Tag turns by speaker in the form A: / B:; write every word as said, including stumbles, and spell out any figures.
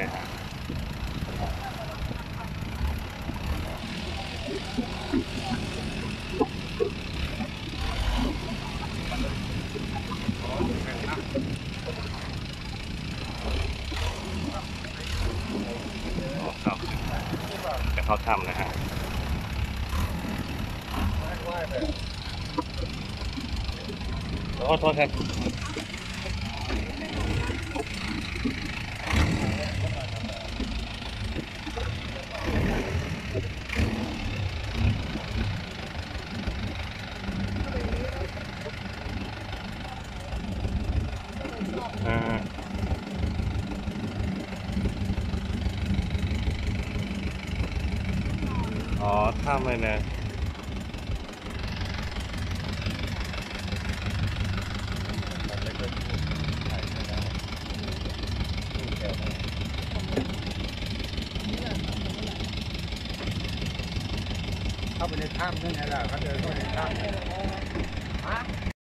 A: นะฮะครับจะเข้าถ้ำนะฮะขอโทษครับอ่าอ๋อถ้ำเลยนะ
B: เข้าไปในถ้ำนั่นไงล่ะเขาเดินเข้าไปในถ้ำ